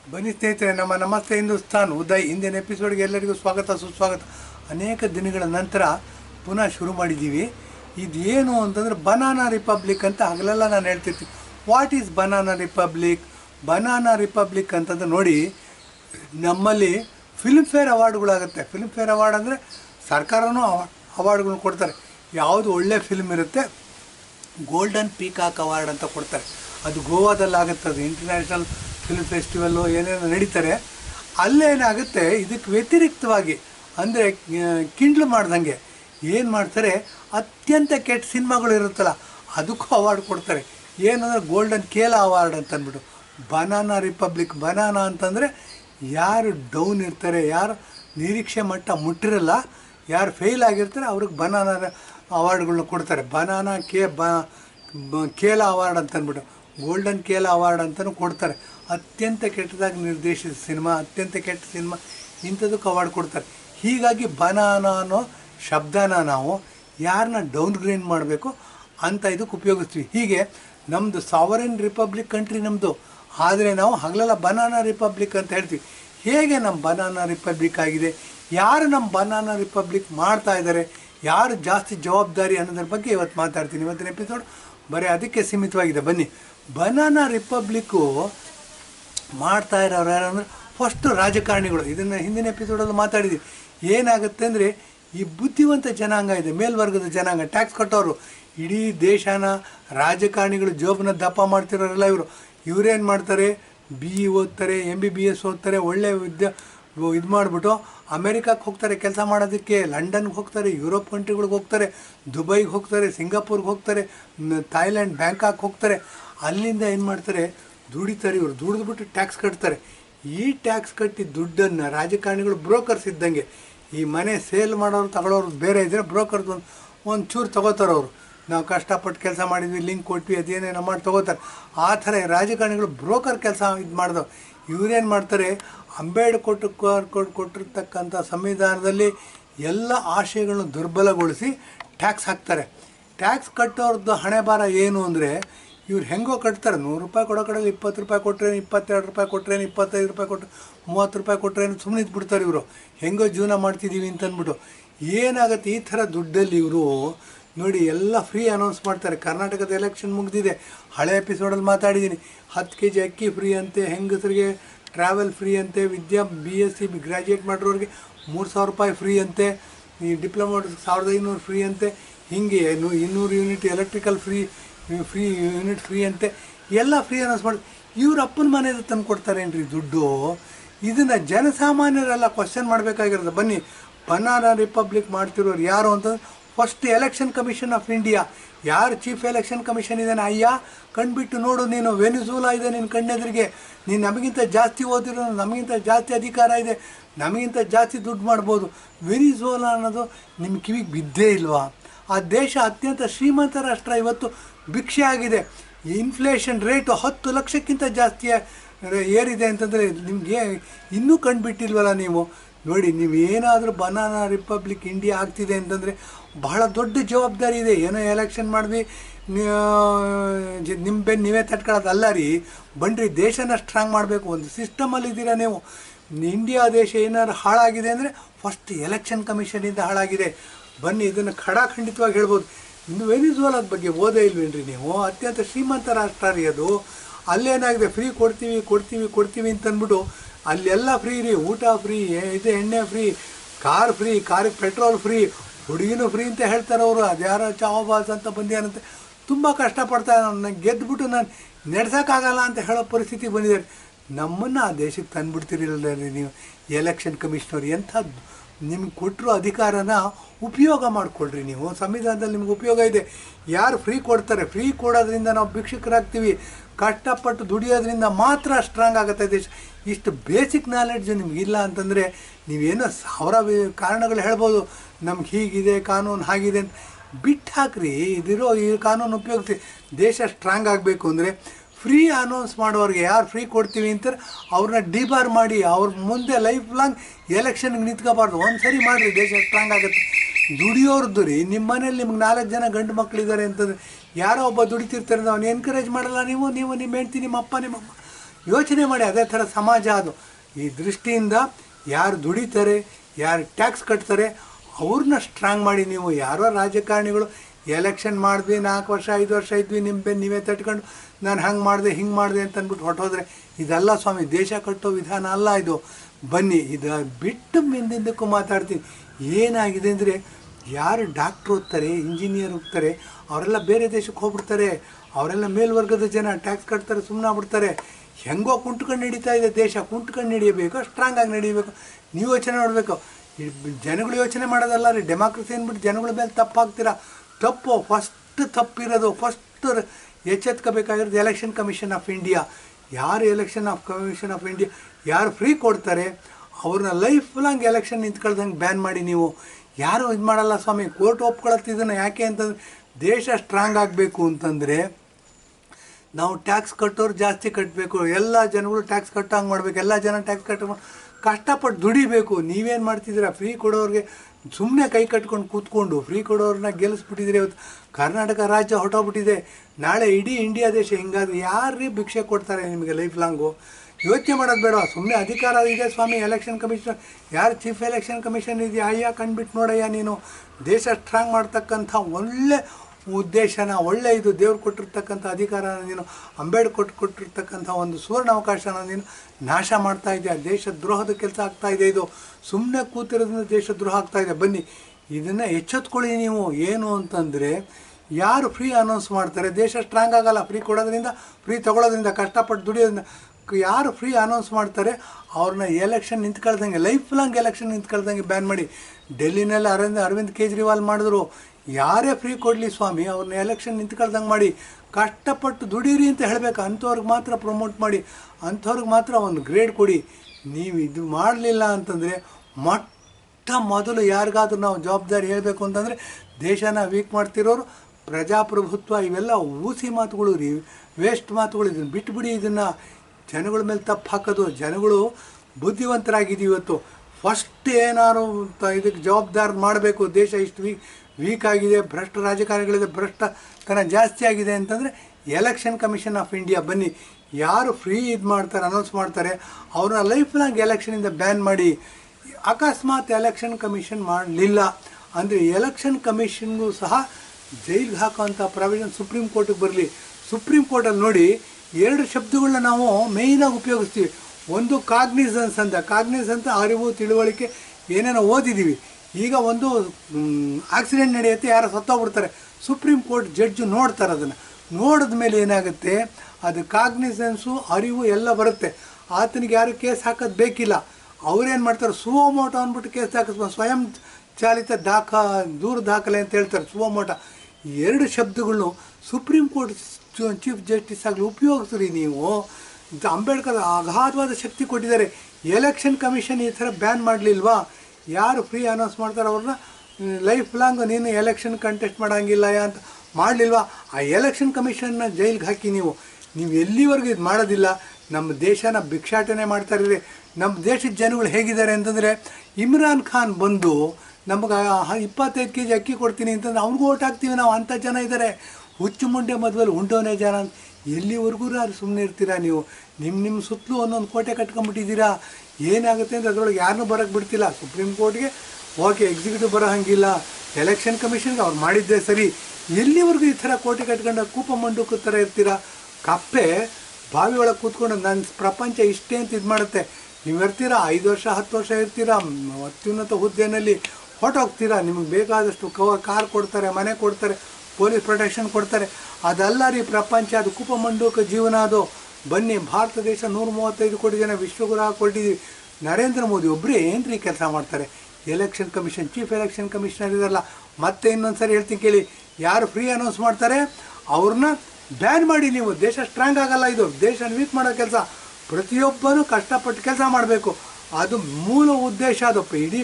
ಬನ್ನಿ ಸ್ನೇಹಿತರೆ, ನಮ್ಮ ನಮಸ್ತೆ ಹಿಂದೂಸ್ತಾನ್ ಉದಯ್ ಇಂದಿನ ಎಪಿಸೋಡ್ಗೆ ಎಲ್ಲರಿಗೂ ಸ್ವಾಗತ ಸುಸ್ವಾಗತ. ಅನೇಕ ದಿನಗಳ ನಂತರ ಪುನಃ ಶುರು ಮಾಡಿದ್ದೀವಿ. ಇದೇನು ಅಂತಂದರೆ ಬನಾನಾ ರಿಪಬ್ಲಿಕ್ ಅಂತ ಹಗಲೆಲ್ಲ ನಾನು ಹೇಳ್ತಿರ್ತೀನಿ. What is banana republic? Banana republic ಅಂತಂದ್ರೆ ನೋಡಿ, ನಮ್ಮಲ್ಲಿ ಫಿಲ್ಮ್ಫೇರ್ ಅವಾರ್ಡ್ಗಳಾಗುತ್ತೆ. ಫಿಲ್ಮ್ಫೇರ್ ಅವಾರ್ಡ್ ಅಂದರೆ ಸರ್ಕಾರನೂ ಅವಾರ್ಡ್ಗಳನ್ನ ಕೊಡ್ತಾರೆ. ಯಾವುದು ಒಳ್ಳೆ ಫಿಲ್ಮ್ ಇರುತ್ತೆ ಗೋಲ್ಡನ್ ಪೀಕಾಕ್ ಅವಾರ್ಡ್ ಅಂತ ಕೊಡ್ತಾರೆ. ಅದು ಗೋವಾದಲ್ಲಾಗುತ್ತೆ. ಅದು ಇಂಟರ್ನ್ಯಾಷನಲ್ ಫಿಲ್ಮ್ ಫೆಸ್ಟಿವಲ್ಲು ಏನೇನು ನಡೀತಾರೆ. ಅಲ್ಲೇನಾಗುತ್ತೆ, ಇದಕ್ಕೆ ವ್ಯತಿರಿಕ್ತವಾಗಿ ಅಂದರೆ ಕಿಂಡ್ಲು ಮಾಡ್ದಂಗೆ ಏನು ಮಾಡ್ತಾರೆ, ಅತ್ಯಂತ ಕೆಟ್ಟ ಸಿನಿಮಾಗಳು ಇರುತ್ತಲ್ಲ ಅದಕ್ಕೂ ಅವಾರ್ಡ್ ಕೊಡ್ತಾರೆ. ಏನಂದರೆ ಗೋಲ್ಡನ್ ಕೇಲ ಅವಾರ್ಡ್ ಅಂತ ಅಂದ್ಬಿಟ್ಟು. Banana republic. ಬನಾನಾ ಅಂತಂದರೆ ಯಾರು ಡೌನ್ ಇರ್ತಾರೆ, ಯಾರು ನಿರೀಕ್ಷೆ ಮಟ್ಟ ಮುಟ್ಟಿರಲ್ಲ, ಯಾರು ಫೇಲ್ ಆಗಿರ್ತಾರೆ ಅವ್ರಿಗೆ ಬನಾನಾ ಅವಾರ್ಡ್ಗಳನ್ನ ಕೊಡ್ತಾರೆ. ಬನಾನಾ ಕೇಲ ಅವಾರ್ಡ್ ಅಂತ ಅಂದ್ಬಿಟ್ಟು ಗೋಲ್ಡನ್ ಕೇಲ ಅವಾರ್ಡ್ ಅಂತಲೂ ಕೊಡ್ತಾರೆ. ಅತ್ಯಂತ ಕೆಟ್ಟದಾಗಿ ನಿರ್ದೇಶಿಸಿದ ಸಿನಿಮಾ, ಅತ್ಯಂತ ಕೆಟ್ಟ ಸಿನಿಮಾ, ಇಂಥದಕ್ಕೆ ಅವಾರ್ಡ್ ಕೊಡ್ತಾರೆ. ಹೀಗಾಗಿ ಬನಾನಾ ಅನ್ನೋ ಶಬ್ದನ ನಾವು ಯಾರನ್ನ ಡೌನ್ಗ್ರೇಡ್ ಮಾಡಬೇಕು ಅಂತ ಇದಕ್ಕೆ ಉಪಯೋಗಿಸ್ತೀವಿ. ಹೀಗೆ ನಮ್ಮದು ಸಾವರೆನ್ ರಿಪಬ್ಲಿಕ್ ಕಂಟ್ರಿ ನಮ್ಮದು, ಆದರೆ ನಾವು ಹಗಲೆಲ್ಲ ಬನಾನಾ ರಿಪಬ್ಲಿಕ್ ಅಂತ ಹೇಳ್ತೀವಿ. ಹೇಗೆ ನಮ್ಮ ಬನಾನಾ ರಿಪಬ್ಲಿಕ್ ಆಗಿದೆ, ಯಾರು ನಮ್ಮ ಬನಾನಾ ರಿಪಬ್ಲಿಕ್ ಮಾಡ್ತಾ ಇದ್ದಾರೆ, ಯಾರು ಜಾಸ್ತಿ ಜವಾಬ್ದಾರಿ ಅನ್ನೋದ್ರ ಬಗ್ಗೆ ಇವತ್ತು ಮಾತಾಡ್ತೀನಿ. ಇವತ್ತಿನ ಎಪಿಸೋಡ್ ಬರೀ ಅದಕ್ಕೆ ಸೀಮಿತವಾಗಿದೆ. ಬನ್ನಿ, ಬನಾನಾ ರಿಪಬ್ಲಿಕ್ಕು ಮಾಡ್ತಾ ಇರೋರು ಯಾರಂದರೆ ಫಸ್ಟು ರಾಜಕಾರಣಿಗಳು. ಇದನ್ನು ಹಿಂದಿನ ಎಪಿಸೋಡಲ್ಲಿ ಮಾತಾಡಿದ್ದೀವಿ. ಏನಾಗುತ್ತೆ ಅಂದರೆ, ಈ ಬುದ್ಧಿವಂತ ಜನಾಂಗ ಇದೆ, ಮೇಲ್ವರ್ಗದ ಜನಾಂಗ, ಟ್ಯಾಕ್ಸ್ ಕಟ್ಟೋರು, ಇಡೀ ದೇಶನ ರಾಜಕಾರಣಿಗಳು ಜೋಬನ್ನ ದಪ್ಪ ಮಾಡ್ತಿರೋರೆಲ್ಲ ಇವರೇನು ಮಾಡ್ತಾರೆ, BE ಓದ್ತಾರೆ, MBBS ಓದ್ತಾರೆ, ಒಳ್ಳೆ ಇದು ಮಾಡಿಬಿಟ್ಟು ಅಮೇರಿಕಕ್ಕೆ ಹೋಗ್ತಾರೆ ಕೆಲಸ ಮಾಡೋದಕ್ಕೆ, ಲಂಡನ್ಗೆ ಹೋಗ್ತಾರೆ, ಯುರೋಪ್ ಕಂಟ್ರಿಗಳಿಗೆ ಹೋಗ್ತಾರೆ, ದುಬೈಗೆ ಹೋಗ್ತಾರೆ, ಸಿಂಗಾಪುರ್ಗೆ ಹೋಗ್ತಾರೆ, ಥಾಯ್ಲ್ಯಾಂಡ್, ಬ್ಯಾಂಕಾಕ್ ಹೋಗ್ತಾರೆ. ಅಲ್ಲಿಂದ ಏನು ಮಾಡ್ತಾರೆ, ದುಡಿತಾರೆ. ಇವರು ದುಡಿದ್ಬಿಟ್ಟು ಟ್ಯಾಕ್ಸ್ ಕಟ್ತಾರೆ. ಈ ಟ್ಯಾಕ್ಸ್ ಕಟ್ಟಿದ ದುಡ್ಡನ್ನು ರಾಜಕಾರಣಿಗಳು ಬ್ರೋಕರ್ಸ್ ಇದ್ದಂಗೆ, ಈ ಮನೆ ಸೇಲ್ ಮಾಡೋರು ತಗೊಳ್ಳೋರು ಬೇರೆ ಇದ್ದರೆ ಬ್ರೋಕರ್ದು ಒಂದು ಚೂರು ತೊಗೋತಾರೆ. ಅವರು ನಾವು ಕಷ್ಟಪಟ್ಟು ಕೆಲಸ ಮಾಡಿದ್ವಿ, ಲಿಂಕ್ ಕೊಟ್ವಿ, ಅದೇನೇನೋ ಮಾಡಿ ತೊಗೋತಾರೆ. ಆ ಥರ ರಾಜಕಾರಣಿಗಳು ಬ್ರೋಕರ್ ಕೆಲಸ ಇದು ಮಾಡಿದವು. ಇವರೇನು ಮಾಡ್ತಾರೆ, ಅಂಬೇಡ್ಕರ್ ಕೊಟ್ಟಿರ್ತಕ್ಕಂಥ ಸಂವಿಧಾನದಲ್ಲಿ ಎಲ್ಲ ಆಶಯಗಳನ್ನು ದುರ್ಬಲಗೊಳಿಸಿ ಟ್ಯಾಕ್ಸ್ ಹಾಕ್ತಾರೆ. ಟ್ಯಾಕ್ಸ್ ಕಟ್ಟೋರ್ದು ಹಣೆ ಬಾರ ಏನು ಅಂದರೆ, ಇವ್ರು ಹೆಂಗೋ ಕಟ್ತಾರೆ. 100 ರೂಪಾಯಿ ಕೊಡೋ ಕಡೆಯಲ್ಲಿ 20 ರೂಪಾಯಿ ಕೊಟ್ಟರೆ, 22 ರೂಪಾಯಿ ಕೊಟ್ಟರೆ, 25 ರೂಪಾಯಿ ಕೊಟ್ಟರೆ, 30 ರೂಪಾಯಿ ಕೊಟ್ಟರೆ ಸುಮ್ಮನೆ ಇದ್ಬಿಡ್ತಾರೆ. ಇವರು ಹೆಂಗೋ ಜೀವನ ಮಾಡ್ತಿದ್ದೀವಿ ಅಂತಂದ್ಬಿಟ್ಟು. ಏನಾಗುತ್ತೆ, ಈ ಥರ ದುಡ್ಡಲ್ಲಿ ಇವರು ನೋಡಿ ಎಲ್ಲ ಫ್ರೀ ಅನೌನ್ಸ್ ಮಾಡ್ತಾರೆ. ಕರ್ನಾಟಕದ ಎಲೆಕ್ಷನ್ ಮುಗಿದಿದೆ, ಹಳೆ ಎಪಿಸೋಡಲ್ಲಿ ಮಾತಾಡಿದ್ದೀನಿ. 10 kg ಅಕ್ಕಿ ಫ್ರೀ ಅಂತೆ, ಹೆಂಗಸರಿಗೆ ಟ್ರಾವೆಲ್ ಫ್ರೀ ಅಂತೆ, BSc ಗ್ರ್ಯಾಜುಯೇಟ್ ಮಾಡಿರೋರಿಗೆ 3000 ರೂಪಾಯಿ ಫ್ರೀ ಅಂತೆ, ಈ ಡಿಪ್ಲೊಮಾ 1500 ಫ್ರೀ ಅಂತೆ, ಹೀಗೆ 200 unit electrical free unit free ಅಂತೆ, ಎಲ್ಲ ಫ್ರೀ ಅನೌನ್ಸ್ ಮಾಡಿ ಇವ್ರ ಅಪ್ಪನ ಮನೆಯಿಂದ ತಂದು ಕೊಡ್ತಾರೇನ್ರಿ ದುಡ್ಡು. ಇದನ್ನು ಜನಸಾಮಾನ್ಯರೆಲ್ಲ ಕ್ವಶನ್ ಮಾಡಬೇಕಾಗಿರೋದು. ಬನ್ನಿ, ಬನಾನಾ ರಿಪಬ್ಲಿಕ್ ಮಾಡ್ತಿರೋರು ಯಾರು ಅಂತಂದ್ರೆ first election commission of India. ಯಾರು ಚೀಫ್ ಎಲೆಕ್ಷನ್ ಕಮಿಷನ್ ಇದ್ದಾನೆ, ಅಯ್ಯ ಕಣ್ಬಿಟ್ಟು ನೋಡು ನೀನು, ವೆನಿಜುಲಾ ಇದೆ ನಿನ್ನ ಕಣ್ಣೆದ್ರಿಗೆ, ನೀನು ನಮಗಿಂತ ಜಾಸ್ತಿ ಓದಿರೋ, ನಮಗಿಂತ ಜಾಸ್ತಿ ಅಧಿಕಾರ ಇದೆ, ನಮಗಿಂತ ಜಾಸ್ತಿ ದುಡ್ಡು ಮಾಡ್ಬೋದು. ವೆನಿಜುಲಾ ಅನ್ನೋದು ನಿಮ್ಮ ಕಿವಿಗೆ ಬಿದ್ದೇ ಇಲ್ವಾ? ಆ ದೇಶ ಅತ್ಯಂತ ಶ್ರೀಮಂತ ರಾಷ್ಟ್ರ, ಇವತ್ತು ಭಿಕ್ಷೆ ಆಗಿದೆ. ಇನ್ಫ್ಲೇಷನ್ ರೇಟು 10 ಲಕ್ಷಕ್ಕಿಂತ ಜಾಸ್ತಿ ಏರಿದೆ ಅಂತಂದರೆ ನಿಮಗೆ ಇನ್ನೂ ಕಂಡುಬಿಟ್ಟಿಲ್ವಲ್ಲ ನೀವು? ನೋಡಿ, ನೀವೇನಾದರೂ ಬನಾನಾ ರಿಪಬ್ಲಿಕ್ ಇಂಡಿಯಾ ಆಗ್ತಿದೆ ಅಂತಂದರೆ ಬಹಳ ದೊಡ್ಡ ಜವಾಬ್ದಾರಿ ಇದೆ. ಏನೋ ಎಲೆಕ್ಷನ್ ಮಾಡಿದ್ವಿ, ನಿಮ್ಮ ಬೆನ್ನು ನೀವೇ ತಟ್ಕೊಳ್ಳೋದಲ್ಲ ರೀ. ಬನ್ನಿರಿ, ದೇಶನ ಸ್ಟ್ರಾಂಗ್ ಮಾಡಬೇಕು. ಒಂದು ಸಿಸ್ಟಮಲ್ಲಿದ್ದೀರಾ ನೀವು. ಇಂಡಿಯಾ ದೇಶ ಏನಾದ್ರು ಹಾಳಾಗಿದೆ ಅಂದರೆ ಫಸ್ಟ್ ಎಲೆಕ್ಷನ್ ಕಮಿಷನಿಂದ ಹಾಳಾಗಿದೆ. ಬನ್ನಿ, ಇದನ್ನು ಖಡಾಖಂಡಿತವಾಗಿ ಹೇಳ್ಬೋದು. ಇನ್ನು ವೆನಿಜುಲಾದ ಬಗ್ಗೆ ಓದೇ ಇಲ್ವೇನ್ರಿ ನೀವು? ಅತ್ಯಂತ ಶ್ರೀಮಂತ ರಾಷ್ಟ್ರ ರೀ ಅದು. ಅಲ್ಲೇನಾಗಿದೆ, ಫ್ರೀ ಕೊಡ್ತೀವಿ ಅಂತಂದ್ಬಿಟ್ಟು ಅಲ್ಲೆಲ್ಲ ಫ್ರೀ ರೀ. ಊಟ ಫ್ರೀ, ಇದು ಎಣ್ಣೆ ಫ್ರೀ, ಕಾರ್ ಫ್ರೀ, ಕಾರಿಗೆ ಪೆಟ್ರೋಲ್ ಫ್ರೀ, ಹುಡುಗಿನೂ ಫ್ರೀ ಅಂತ ಹೇಳ್ತಾರೆ ಅವರು. ಅದ್ಯಾರೋ ಚಾವಬಾಸ್ ಅಂತ ಬಂದ್ಯಾನಂತೆ, ತುಂಬ ಕಷ್ಟಪಡ್ತಾರೆ. ನಾನು ಗೆದ್ದುಬಿಟ್ಟು ನಾನು ನಡೆಸೋಕ್ಕಾಗಲ್ಲ ಅಂತ ಹೇಳೋ ಪರಿಸ್ಥಿತಿ ಬಂದಿದ್ದಾರೆ. ನಮ್ಮನ್ನು ಆ ದೇಶಕ್ಕೆ ತಂದುಬಿಡ್ತಿರಲಿಲ್ಲ ರೀ ನೀವು ಎಲೆಕ್ಷನ್ ಕಮಿಷನರ್. ಎಂಥದ್ದು ನಿಮ್ಗೆ ಕೊಟ್ಟರು ಅಧಿಕಾರನ ಉಪಯೋಗ ಮಾಡಿಕೊಳ್ರಿ ನೀವು. ಸಂವಿಧಾನದಲ್ಲಿ ನಿಮ್ಗೆ ಉಪಯೋಗ ಇದೆ. ಯಾರು ಫ್ರೀ ಕೊಡ್ತಾರೆ, ಫ್ರೀ ಕೊಡೋದ್ರಿಂದ ನಾವು ಭಿಕ್ಷುಕರಾಗ್ತೀವಿ. ಕಷ್ಟಪಟ್ಟು ದುಡಿಯೋದ್ರಿಂದ ಮಾತ್ರ ಸ್ಟ್ರಾಂಗ್ ಆಗುತ್ತೆ ದೇಶ. ಇಷ್ಟು ಬೇಸಿಕ್ ನಾಲೆಡ್ಜು ನಿಮಗಿಲ್ಲ ಅಂತಂದರೆ ನೀವೇನೋ 1000 ಕಾರಣಗಳು ಹೇಳ್ಬೋದು. ನಮ್ಗೆ ಹೀಗಿದೆ ಕಾನೂನು, ಹಾಗಿದೆ ಅಂತ ಬಿಟ್ಟು ಹಾಕ್ರಿ. ಇದಿರೋ ಈ ಕಾನೂನು ಉಪಯೋಗಿಸಿ. ದೇಶ ಸ್ಟ್ರಾಂಗ್ ಆಗಬೇಕು ಅಂದರೆ ಫ್ರೀ ಅನೌನ್ಸ್ ಮಾಡೋರಿಗೆ, ಯಾರು ಫ್ರೀ ಕೊಡ್ತೀವಿ ಅಂತಾರೆ ಅವ್ರನ್ನ ಡಿಬಾರ್ ಮಾಡಿ ಅವ್ರ ಮುಂದೆ ಲೈಫ್ ಲಾಂಗ್ ಎಲೆಕ್ಷನ್ಗೆ ನಿಂತ್ಕೋಬಾರ್ದು. ಒಂದು ಸರಿ ಮಾಡಿರಿ, ದೇಶ ಸ್ಟ್ರಾಂಗ್ ಆಗುತ್ತೆ. ದುಡಿಯೋರ್ದು ರೀ. ನಿಮ್ಮ ಮನೇಲಿ ನಿಮ್ಗೆ 4 ಜನ ಗಂಡು ಮಕ್ಕಳಿದ್ದಾರೆ ಅಂತಂದರೆ ಯಾರೋ ಒಬ್ಬ ದುಡಿತಿರ್ತಾರೆ, ಅವ್ನು ಎನ್ಕರೇಜ್ ಮಾಡಲ್ಲ ನೀವು ನಿಮ್ಮ ಹೆಂಡ್ತಿ, ನಿಮ್ಮ ಅಪ್ಪ, ನಿಮ್ಮಮ್ಮ ಯೋಚನೆ ಮಾಡಿ. ಅದೇ ಥರ ಸಮಾಜ ಅದು. ಈ ದೃಷ್ಟಿಯಿಂದ ಯಾರು ದುಡಿತಾರೆ, ಯಾರು ಟ್ಯಾಕ್ಸ್ ಕಟ್ತಾರೆ ಅವ್ರನ್ನ ಸ್ಟ್ರಾಂಗ್ ಮಾಡಿ. ನೀವು ಯಾರೋ ರಾಜಕಾರಣಿಗಳು ಎಲೆಕ್ಷನ್ ಮಾಡಿದ್ವಿ, 4 ವರ್ಷ 5 ವರ್ಷ ಇದ್ವಿ, ನಿಮ್ಮ ಬೆನ್ನು ನೀವೇ ತಟ್ಕೊಂಡು ನಾನು ಹಂಗೆ ಮಾಡಿದೆ ಹಿಂಗೆ ಮಾಡಿದೆ ಅಂತ ಅಂದ್ಬಿಟ್ಟು ಹೊರಟೋದ್ರೆ ಇದಲ್ಲ ಸ್ವಾಮಿ, ದೇಶ ಕಟ್ಟೋ ವಿಧಾನ ಅಲ್ಲ ಇದು. ಬನ್ನಿ ಇದು ಬಿಟ್ಟು ಹಿಂದಕ್ಕೂ ಮಾತಾಡ್ತೀನಿ. ಏನಾಗಿದೆ ಅಂದರೆ ಯಾರು ಡಾಕ್ಟ್ರು ಓದ್ತಾರೆ, ಇಂಜಿನಿಯರ್ ಹೋಗ್ತಾರೆ ಅವರೆಲ್ಲ ಬೇರೆ ದೇಶಕ್ಕೆ ಹೋಗ್ಬಿಡ್ತಾರೆ. ಅವರೆಲ್ಲ ಮೇಲ್ವರ್ಗದ ಜನ ಟ್ಯಾಕ್ಸ್ ಕಟ್ತಾರೆ, ಸುಮ್ಮನೆ ಆಗ್ಬಿಡ್ತಾರೆ. ಹೆಂಗೋ ಕುಂಟ್ಕೊಂಡು ನಡೀತಾ ಇದೆ ದೇಶ. ಕುಂಟ್ಕೊಂಡು ನಡಿಯಬೇಕು, ಸ್ಟ್ರಾಂಗಾಗಿ ನಡೀಬೇಕು. ನೀವು ಯೋಚನೆ ಮಾಡಬೇಕು. ಜನಗಳು ಯೋಚನೆ ಮಾಡೋದಲ್ಲ ರೀ. ಡೆಮಾಕ್ರಸಿ ಅಂದ್ಬಿಟ್ಟು ಜನಗಳ ಮೇಲೆ ತಪ್ಪಾಗ್ತೀರಾ. ತಪ್ಪು ಫಸ್ಟ್ ತಪ್ಪಿರೋದು. ಫಸ್ಟ್ ಎಚ್ಚೆತ್ಕೋಬೇಕಾಗಿರೋದು ಎಲೆಕ್ಷನ್ ಕಮಿಷನ್ ಆಫ್ ಇಂಡಿಯಾ. ಯಾರು ಕಮಿಷನ್ ಆಫ್ ಇಂಡಿಯಾ ಯಾರು ಫ್ರೀ ಕೊಡ್ತಾರೆ ಅವ್ರನ್ನ ಲೈಫ್ ಲಾಂಗ್ ಎಲೆಕ್ಷನ್ ನಿಂತ್ಕೊಳ್ದಂಗೆ ಬ್ಯಾನ್ ಮಾಡಿ. ನೀವು ಯಾರು ಇದು ಮಾಡಲ್ಲ ಸ್ವಾಮಿ. ಕೋರ್ಟ್ ಒಪ್ಕೊಳತ್ತಿದ್ದನ್ನು ಯಾಕೆ ಅಂತಂದರೆ ದೇಶ ಸ್ಟ್ರಾಂಗ್ ಆಗಬೇಕು ಅಂತಂದರೆ ನಾವು ಟ್ಯಾಕ್ಸ್ ಕಟ್ಟೋರು ಜಾಸ್ತಿ ಕಟ್ಟಬೇಕು. ಎಲ್ಲ ಜನಗಳು ಟ್ಯಾಕ್ಸ್ ಕಟ್ಟೋಂಗೆ ಮಾಡಬೇಕು. ಎಲ್ಲ ಜನ ಟ್ಯಾಕ್ಸ್ ಕಟ್ಟೋ ಕಷ್ಟಪಟ್ಟು ದುಡಿಬೇಕು. ನೀವೇನು ಮಾಡ್ತಿದ್ದೀರಾ? ಫ್ರೀ ಕೊಡೋರಿಗೆ ಸುಮ್ಮನೆ ಕೈ ಕಟ್ಕೊಂಡು ಕೂತ್ಕೊಂಡು ಫ್ರೀ ಕೊಡೋರನ್ನ ಗೆಲ್ಲಿಸ್ಬಿಟ್ಟಿದ್ರೆ ಇವತ್ತು ಕರ್ನಾಟಕ ರಾಜ್ಯ ಹೊಟ್ಟೋಗ್ಬಿಟ್ಟಿದೆ. ನಾಳೆ ಇಡೀ ಇಂಡಿಯಾ ದೇಶ ಹಿಂಗಾದ್ರೆ ಯಾರು ಭಿಕ್ಷೆ ಕೊಡ್ತಾರೆ ನಿಮಗೆ ಲೈಫ್ ಲಾಂಗು? ಯೋಚನೆ ಮಾಡೋದು ಬೇಡ. ಸುಮ್ಮನೆ ಅಧಿಕಾರ ಇದೆ ಸ್ವಾಮಿ. ಎಲೆಕ್ಷನ್ ಕಮಿಷನ್ ಯಾರು ಚೀಫ್ ಎಲೆಕ್ಷನ್ ಕಮಿಷನ್ ಇದೆಯಾ ಅಯ್ಯ ಕಂಡುಬಿಟ್ಟು ನೋಡಯ್ಯ. ನೀನು ದೇಶ ಸ್ಟ್ರಾಂಗ್ ಮಾಡ್ತಕ್ಕಂಥ ಒಳ್ಳೆ ಉದ್ದೇಶನ, ಒಳ್ಳೆ ಇದು ದೇವ್ರು ಕೊಟ್ಟಿರ್ತಕ್ಕಂಥ ಅಧಿಕಾರನ ನೀನು ಅಂಬೇಡ್ಕರ್ ಕೊಟ್ಟಿರ್ತಕ್ಕಂಥ ಒಂದು ಸುವರ್ಣ ಅವಕಾಶನ ನೀನು ನಾಶ ಮಾಡ್ತಾ ಇದೆಯಾ. ದೇಶ ದ್ರೋಹದ ಕೆಲಸ ಆಗ್ತಾಯಿದೆ ಇದು. ಸುಮ್ಮನೆ ಕೂತಿರೋದ್ರಿಂದ ದೇಶ ದ್ರೋಹ ಆಗ್ತಾಯಿದೆ. ಬನ್ನಿ ಇದನ್ನು ಎಚ್ಚೆತ್ಕೊಳ್ಳಿ ನೀವು. ಏನು ಅಂತಂದರೆ ಯಾರು ಫ್ರೀ ಅನೌನ್ಸ್ ಮಾಡ್ತಾರೆ ದೇಶ ಸ್ಟ್ರಾಂಗ್ ಆಗೋಲ್ಲ. ಫ್ರೀ ಕೊಡೋದ್ರಿಂದ, ಫ್ರೀ ತೊಗೊಳೋದ್ರಿಂದ, ಕಷ್ಟಪಟ್ಟು ದುಡಿಯೋದ್ರಿಂದ. ಯಾರು ಫ್ರೀ ಅನೌನ್ಸ್ ಮಾಡ್ತಾರೆ ಅವ್ರನ್ನ ಎಲೆಕ್ಷನ್ ನಿಂತ್ಕೊಳ್ದಂಗೆ, ಲೈಫ್ ಲಾಂಗ್ ಎಲೆಕ್ಷನ್ ನಿಂತ್ಕೊಳ್ದಂಗೆ ಬ್ಯಾನ್ ಮಾಡಿ. ಡೆಲ್ಲಿನಲ್ಲಿ ಅರವಿಂದ್ ಕೇಜ್ರಿವಾಲ್ ಮಾಡಿದ್ರು. ಯಾರೇ ಫ್ರೀ ಕೊಡಲಿ ಸ್ವಾಮಿ ಅವ್ರನ್ನ ಎಲೆಕ್ಷನ್ ನಿಂತ್ಕೊಳ್ದಂಗೆ ಮಾಡಿ. ಕಷ್ಟಪಟ್ಟು ದುಡೀರಿ ಅಂತ ಹೇಳಬೇಕು. ಅಂಥವ್ರಿಗೆ ಮಾತ್ರ ಪ್ರಮೋಟ್ ಮಾಡಿ, ಅಂಥವ್ರಿಗೆ ಮಾತ್ರ ಒಂದು ಗ್ರೇಡ್ ಕೊಡಿ. ನೀವು ಇದು ಮಾಡಲಿಲ್ಲ ಅಂತಂದರೆ ಮೊಟ್ಟ ಮೊದಲು ಯಾರಿಗಾದ್ರೂ ನಾವು ಜವಾಬ್ದಾರಿ ಹೇಳಬೇಕು ಅಂತಂದರೆ ದೇಶನ ವೀಕ್ ಮಾಡ್ತಿರೋರು ಪ್ರಜಾಪ್ರಭುತ್ವ ಇವೆಲ್ಲ ಊಸಿ ಮಾತುಗಳು ರೀ, ವೇಸ್ಟ್ ಮಾತುಗಳು. ಇದನ್ನು ಬಿಟ್ಟುಬಿಡಿ. ಇದನ್ನು ಜನಗಳ ಮೇಲೆ ತಪ್ಪು ಹಾಕೋದು. ಜನಗಳು ಬುದ್ಧಿವಂತರಾಗಿದ್ದೀವಿ ಇವತ್ತು. ಫಸ್ಟ್ ಏನಾರು ಇದಕ್ಕೆ ಜವಾಬ್ದಾರಿ ಮಾಡಬೇಕು. ದೇಶ ಇಷ್ಟು ವೀಕ್ ಆಗಿದೆ, ಭ್ರಷ್ಟ ರಾಜಕಾರಣಿಗಳಿದೆ, ಭ್ರಷ್ಟತನ ಜಾಸ್ತಿ ಆಗಿದೆ ಅಂತಂದರೆ ಎಲೆಕ್ಷನ್ ಕಮಿಷನ್ ಆಫ್ ಇಂಡಿಯಾ. ಬನ್ನಿ ಯಾರು ಫ್ರೀ ಇದು ಮಾಡ್ತಾರೆ ಅನೌನ್ಸ್ ಮಾಡ್ತಾರೆ ಅವ್ರನ್ನ ಲೈಫ್ ಲಾಂಗ್ ಎಲೆಕ್ಷನಿಂದ ಬ್ಯಾನ್ ಮಾಡಿ. ಅಕಸ್ಮಾತ್ ಎಲೆಕ್ಷನ್ ಕಮಿಷನ್ ಮಾಡಲಿಲ್ಲ ಅಂದರೆ ಎಲೆಕ್ಷನ್ ಕಮಿಷನ್ಗೂ ಸಹ ಜೈಲಿಗೆ ಹಾಕೋವಂಥ ಪ್ರಾವಿಷನ್ ಸುಪ್ರೀಂ ಕೋರ್ಟಿಗೆ ಬರಲಿ. ಸುಪ್ರೀಂ ಕೋರ್ಟಲ್ಲಿ ನೋಡಿ 2 ಶಬ್ದಗಳನ್ನ ನಾವು ಮೇಯ್ನಾಗಿ ಉಪಯೋಗಿಸ್ತೀವಿ. ಒಂದು ಕಾಗ್ನಿಸನ್ಸ್ ಅಂತ. ಕಾಗ್ನಿಸನ್ಸ್ ಅರಿವು, ತಿಳುವಳಿಕೆ, ಏನೇನೋ ಓದಿದ್ದೀವಿ. ಈಗ ಒಂದು ಆಕ್ಸಿಡೆಂಟ್ ನಡೆಯುತ್ತೆ, ಯಾರೋ ಸತ್ತೋಗ್ಬಿಡ್ತಾರೆ. ಸುಪ್ರೀಂ ಕೋರ್ಟ್ ಜಡ್ಜು ನೋಡ್ತಾರೆ. ಅದನ್ನು ನೋಡಿದ ಮೇಲೆ ಏನಾಗುತ್ತೆ, ಅದು ಕಾಗ್ನಿಸೆನ್ಸು, ಅರಿವು ಎಲ್ಲ ಬರುತ್ತೆ. ಆತನಿಗೆ ಯಾರು ಕೇಸ್ ಹಾಕೋದು ಬೇಕಿಲ್ಲ. ಅವ್ರೇನು ಮಾಡ್ತಾರೆ, ಸುವೋಮೋಟೋ ಅಂದ್ಬಿಟ್ಟು ಕೇಸ್ ಹಾಕಿಸ್ಬೋದು. ಸ್ವಯಂ ಚಾಲಿತ ದೂರು ದಾಖಲೆ ಅಂತ ಹೇಳ್ತಾರೆ, ಸುವೋಮೋಟೋ. 2 ಶಬ್ದಗಳನ್ನು ಸುಪ್ರೀಂ ಕೋರ್ಟ್ ಚೀಫ್ ಜಸ್ಟಿಸ್ ಆಗಲಿ ಉಪಯೋಗಿಸ್ರಿ ನೀವು. ಅಂಬೇಡ್ಕರ್ ಅಗಾಧವಾದ ಶಕ್ತಿ ಕೊಟ್ಟಿದ್ದಾರೆ. ಎಲೆಕ್ಷನ್ ಕಮಿಷನ್ ಈ ಥರ ಬ್ಯಾನ್ ಮಾಡಲಿಲ್ವಾ? ಯಾರು ಫ್ರೀ ಅನೌನ್ಸ್ ಮಾಡ್ತಾರೆ ಅವ್ರನ್ನ ಲೈಫ್ ಲಾಂಗ್ ನೀನು ಎಲೆಕ್ಷನ್ ಕಂಟೆಸ್ಟ್ ಮಾಡೋಂಗಿಲ್ಲ ಅಂತ ಮಾಡಲಿಲ್ವಾ? ಆ ಎಲೆಕ್ಷನ್ ಕಮಿಷನ್ನ ಜೈಲಿಗೆ ಹಾಕಿ. ನೀವು ಎಲ್ಲಿವರೆಗೂ ಇದು ಮಾಡೋದಿಲ್ಲ. ನಮ್ಮ ದೇಶನ ಭಿಕ್ಷಾಟನೆ ಮಾಡ್ತಾರಿದ್ರೆ. ನಮ್ಮ ದೇಶದ ಜನಗಳು ಹೇಗಿದ್ದಾರೆ ಅಂತಂದರೆ, ಇಮ್ರಾನ್ ಖಾನ್ ಬಂದು ನಮಗೆ 25 kg ಅಕ್ಕಿ ಕೊಡ್ತೀನಿ ಅಂತಂದ್ರೆ ಅವ್ರಿಗೂ ಓಟ್ ಹಾಕ್ತೀವಿ ನಾವು. ಅಂಥ ಜನ ಇದ್ದಾರೆ. ಹುಚ್ಚು ಮುಂಡೆ ಮದುವೆಲಿ ಉಂಡೋನೇ ಜನ. ಎಲ್ಲಿವರೆಗೂ ಯಾರು ಸುಮ್ಮನೆ ಇರ್ತೀರಾ ನೀವು? ನಿಮ್ಮ ಸುತ್ತಲೂ ಒಂದೊಂದು ಕೋಟೆ ಕಟ್ಕೊಂಡ್ಬಿಟ್ಟಿದ್ದೀರಾ. ಏನಾಗುತ್ತೆ ಅಂದರೆ ಅದರೊಳಗೆ ಯಾರನ್ನೂ ಬರೋಕ್ಕೆ ಬಿಡ್ತಿಲ್ಲ. ಸುಪ್ರೀಂ ಕೋರ್ಟ್ಗೆ ಓಕೆ ಎಕ್ಸಿಕ್ಯೂಟಿವ್ ಬರೋ ಹಾಗಿಲ್ಲ. ಎಲೆಕ್ಷನ್ ಕಮಿಷನ್ಗೆ ಅವ್ರು ಮಾಡಿದ್ದೇ ಸರಿ. ಎಲ್ಲಿವರೆಗೂ ಈ ಥರ ಕೋಟೆ ಕಟ್ಕೊಂಡು ಕೂಪ ಮಂಡುಕ ಥರ ಇರ್ತೀರಾ? ಕಪ್ಪೆ ಬಾವಿ ಒಳಗೆ ಕೂತ್ಕೊಂಡು ನನ್ನ ಪ್ರಪಂಚ ಇಷ್ಟೇ ಅಂತ ಇದು ಮಾಡುತ್ತೆ. ನೀವು ಇರ್ತೀರಾ 5 ವರ್ಷ 10 ವರ್ಷ ಇರ್ತೀರಾ, ಅತ್ಯುನ್ನತ ಹುದ್ದೆಯಲ್ಲಿ ಹೊರಟೋಗ್ತೀರಾ. ನಿಮಗೆ ಬೇಕಾದಷ್ಟು ಕಾರ್ ಕೊಡ್ತಾರೆ, ಮನೆ ಕೊಡ್ತಾರೆ, ಪೊಲೀಸ್ ಪ್ರೊಟೆಕ್ಷನ್ ಕೊಡ್ತಾರೆ. ಅದಲ್ಲ ರೀ ಪ್ರಪಂಚ. ಅದು ಕೂಪ ಮಂಡುಕ ಜೀವನ ಅದು. ಬನ್ನಿ, ಭಾರತ ದೇಶ 135 ಕೋಟಿ ಜನ ವಿಶ್ವಗುರು ಕೊಟ್ಟಿದ್ದೀವಿ. ನರೇಂದ್ರ ಮೋದಿ ಒಬ್ಬರೇ ಏನ್ರಿ ಕೆಲಸ ಮಾಡ್ತಾರೆ? Election commission chief election commissioner ಇರಲ್ಲ. ಮತ್ತೆ ಇನ್ನೊಂದು ಸರಿ ಹೇಳ್ತೀನಿ ಕೇಳಿ. ಯಾರು ಫ್ರೀ ಅನೌನ್ಸ್ ಮಾಡ್ತಾರೆ ಅವ್ರನ್ನ ಬ್ಯಾನ್ ಮಾಡಿ. ನೀವು ದೇಶ ಸ್ಟ್ರಾಂಗ್ ಆಗಲ್ಲ. ಇದು ದೇಶನ ವೀಕ್ ಮಾಡೋ ಕೆಲಸ. ಪ್ರತಿಯೊಬ್ಬನೂ ಕಷ್ಟಪಟ್ಟು ಕೆಲಸ ಮಾಡಬೇಕು. ಅದು ಮೂಲ ಉದ್ದೇಶ. ಅದು ಇಡೀ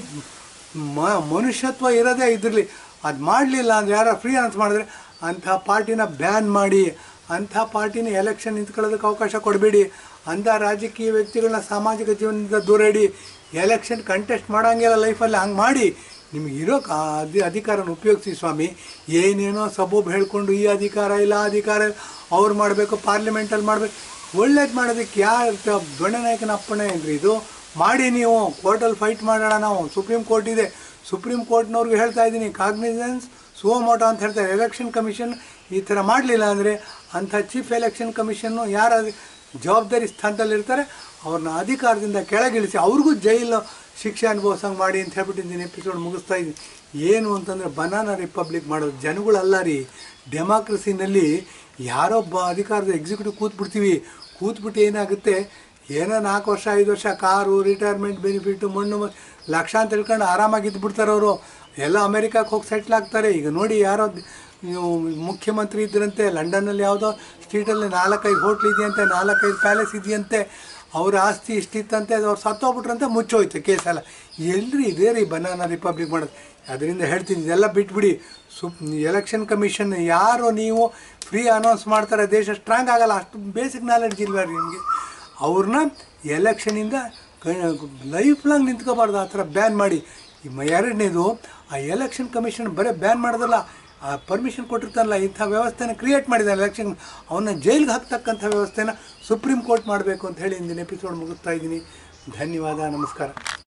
ಮನುಷ್ಯತ್ವ ಇರೋದೇ ಇದರಲ್ಲಿ. ಅದು ಮಾಡಲಿಲ್ಲ ಅಂದರೆ ಯಾರು ಫ್ರೀ ಅನೌನ್ಸ್ ಮಾಡಿದ್ರೆ ಅಂಥ ಪಾರ್ಟಿನ ಬ್ಯಾನ್ ಮಾಡಿ. ಅಂಥ ಪಾರ್ಟಿನ ಎಲೆಕ್ಷನ್ ನಿಂತ್ಕೊಳ್ಳೋದಕ್ಕೆ ಅವಕಾಶ ಕೊಡಬೇಡಿ. ಅಂಥ ರಾಜಕೀಯ ವ್ಯಕ್ತಿಗಳನ್ನ ಸಾಮಾಜಿಕ ಜೀವನದಿಂದ ದೂರ ಇಡಿ. ಎಲೆಕ್ಷನ್ ಕಂಟೆಸ್ಟ್ ಮಾಡೋಂಗಿಲ್ಲ ಲೈಫಲ್ಲಿ. ಹಂಗೆ ಮಾಡಿ ನಿಮಗೆ ಇರೋ ಅಧಿಕಾರನ ಉಪಯೋಗಿಸಿ ಸ್ವಾಮಿ. ಏನೇನೋ ಸಬೂಬ್ ಹೇಳ್ಕೊಂಡು ಈ ಅಧಿಕಾರ ಇಲ್ಲ, ಆ ಅಧಿಕಾರ ಇಲ್ಲ, ಅವ್ರು ಮಾಡಬೇಕು, ಪಾರ್ಲಿಮೆಂಟಲ್ಲಿ ಮಾಡಬೇಕು. ಒಳ್ಳೇದು ಮಾಡೋದಕ್ಕೆ ಯಾರು ದೊಣ್ಣೆನಾಯಕನ ಅಪ್ಪಣೆ ಏನ್ರಿ ಇದು? ಮಾಡಿ ನೀವು ಕೋರ್ಟಲ್ಲಿ ಫೈಟ್ ಮಾಡೋಣ. ನಾವು ಸುಪ್ರೀಂ ಕೋರ್ಟ್ ಇದೆ, ಸುಪ್ರೀಂ ಕೋರ್ಟ್ನವ್ರಿಗೆ ಹೇಳ್ತಾ ಇದ್ದೀನಿ, ಕಾಗ್ನಿಸೆನ್ಸ್ ಸುವೋಮೋಟೋ ಅಂತ ಹೇಳ್ತಾರೆ. ಎಲೆಕ್ಷನ್ ಕಮಿಷನ್ ಈ ಥರ ಮಾಡಲಿಲ್ಲ ಅಂದರೆ ಅಂಥ ಚೀಫ್ ಎಲೆಕ್ಷನ್ ಕಮಿಷನ್ನು ಯಾರು ಜವಾಬ್ದಾರಿ ಸ್ಥಾನದಲ್ಲಿರ್ತಾರೆ ಅವ್ರನ್ನ ಅಧಿಕಾರದಿಂದ ಕೆಳಗಿಳಿಸಿ ಅವ್ರಿಗೂ ಜೈಲು ಶಿಕ್ಷೆ ಅನುಭವಿಸಂಗೆ ಮಾಡಿ ಅಂತ ಹೇಳ್ಬಿಟ್ಟಿದ್ದೀನಿ. ಎಪಿಸೋಡ್ ಮುಗಿಸ್ತಾ ಇದ್ದೀನಿ. ಏನು ಅಂತಂದರೆ ಬನಾನಾ ರಿಪಬ್ಲಿಕ್ ಮಾಡೋದು ಜನಗಳಲ್ಲ ರೀ. ಡೆಮಾಕ್ರಸಿನಲ್ಲಿ ಯಾರೊಬ್ಬ ಅಧಿಕಾರದ ಎಕ್ಸಿಕ್ಯೂಟಿವ್ ಕೂತ್ಬಿಟ್ಟು ಏನಾಗುತ್ತೆ, ಏನೋ 4 ವರ್ಷ 5 ವರ್ಷ ಕಾರು, ರಿಟೈರ್ಮೆಂಟ್ ಬೆನಿಫಿಟ್ಟು, ಮಣ್ಣು ಲಕ್ಷಾಂತ ತಿಳ್ಕೊಂಡು ಆರಾಮಾಗಿ ಇದ್ಬಿಡ್ತಾರೆ ಅವರು. ಎಲ್ಲ ಅಮೇರಿಕಕ್ಕೆ ಹೋಗಿ ಸೆಟ್ಲ್ ಆಗ್ತಾರೆ. ಈಗ ನೋಡಿ, ಯಾರೋ ಮುಖ್ಯಮಂತ್ರಿ ಇದ್ದರಂತೆ ಲಂಡನ್ನಲ್ಲಿ ಯಾವುದೋ ಸ್ಟ್ರೀಟಲ್ಲಿ 4-5 ಹೋಟ್ಲ್ ಇದೆಯಂತೆ, 4-5 ಪ್ಯಾಲೇಸ್ ಇದೆಯಂತೆ, ಅವ್ರ ಆಸ್ತಿ ಇಷ್ಟಿತ್ತಂತೆ, ಅದು ಅವ್ರು ಸತ್ತೋಗ್ಬಿಟ್ರಂತೆ, ಮುಚ್ಚೋಯ್ತು ಕೇಸೆಲ್ಲ. ಎಲ್ರಿ ಇದೇ ರೀ ಬನಾನಾ ರಿಪಬ್ಲಿಕ್ ಮಾಡೋದು. ಅದರಿಂದ ಹೇಳ್ತೀನಿ, ಇದೆಲ್ಲ ಬಿಟ್ಬಿಡಿ. ಎಲೆಕ್ಷನ್ ಕಮಿಷನ್ ಯಾರು ನೀವು ಫ್ರೀ ಅನೌನ್ಸ್ ಮಾಡ್ತಾರೆ, ದೇಶ ಸ್ಟ್ರಾಂಗ್ ಆಗಲ್ಲ. ಅಷ್ಟು ಬೇಸಿಕ್ ನಾಲೆಡ್ಜ್ ಇಲ್ವ ರೀ ನಿಮಗೆ? ಅವ್ರನ್ನ ಎಲೆಕ್ಷನಿಂದ ಲೈಫ್ ಲಾಂಗ್ ನಿಂತ್ಕೋಬಾರ್ದು, ಆ ಥರ ಬ್ಯಾನ್ ಮಾಡಿ. ಎರಡನೇದು, ಆ ಎಲೆಕ್ಷನ್ ಕಮಿಷನ್ ಬರೀ ಬ್ಯಾನ್ ಮಾಡೋದಲ್ಲ, ಆ ಪರ್ಮಿಷನ್ ಕೊಟ್ಟಿರ್ತಾರಲ್ಲ, ಇಂಥ ವ್ಯವಸ್ಥೆನ ಕ್ರಿಯೇಟ್ ಮಾಡಿದ್ದಾನೆ ಎಲೆಕ್ಷನ್, ಅವನ್ನ ಜೈಲಿಗೆ ಹಾಕ್ತಕ್ಕಂಥ ವ್ಯವಸ್ಥೆನ ಸುಪ್ರೀಂ ಕೋರ್ಟ್ ಮಾಡಬೇಕು ಅಂತ ಹೇಳಿ ಇಂದಿನ ಎಪಿಸೋಡ್ ಮುಗಿಸ್ತಾ ಇದ್ದೀನಿ. ಧನ್ಯವಾದ, ನಮಸ್ಕಾರ.